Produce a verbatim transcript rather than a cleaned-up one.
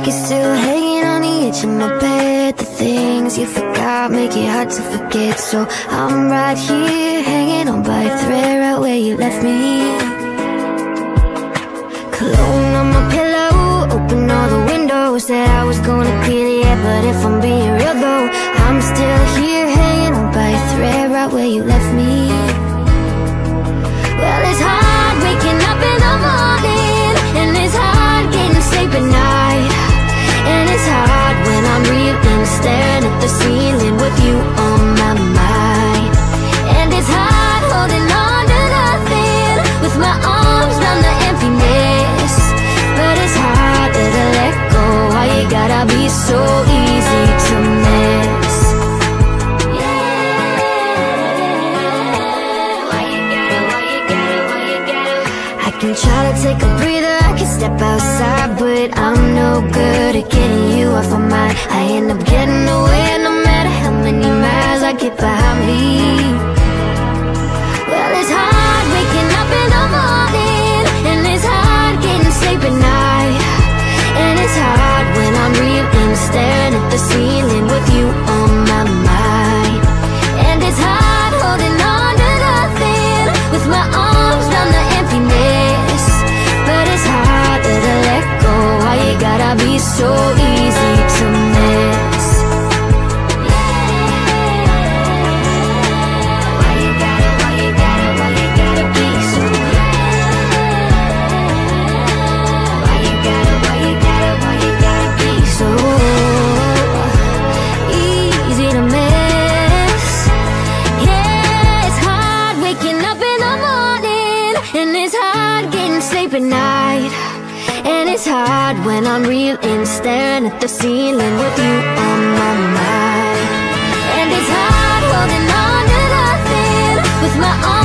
like you're still hanging on the edge of my bed. The things you forgot make it hard to forget. So I'm right here, hanging on by a thread, right where you left me. Cologne on my pillow, open all the windows. Said I was gonna clear the air, but if I'm being real though, I'm still here, hanging on by a thread, right where you left me. Well, it's hard waking up in the morning, and it's hard getting sleep at night. And it's hard when I'm reeling, staring at the ceiling with you on my mind. And it's hard holding on to nothing, with my arms around the emptiness. But it's harder to let go, why you gotta be so easy to miss? I can try to take a breather, I can step outside, but I'm no good at getting you off my mind. I end up getting away no matter how many miles I get behind me. Well, it's hard waking up in the morning, and it's hard getting sleep at night. And it's hard when I'm reeling, staring at the ceiling with you on my mind. And it's hard holding on to nothing, with my arms around the emptiness. But it's harder to let go, why you gotta be so easy to miss? Why you gotta, why you gotta, why you gotta be so? Why you gotta, why you gotta, why you gotta be so easy to miss? Yeah, it's hard waking up in the morning, and it's hard getting sleep at night. And it's hard when I'm reeling, staring at the ceiling with you on my mind. And it's hard holding on to nothing, with my arms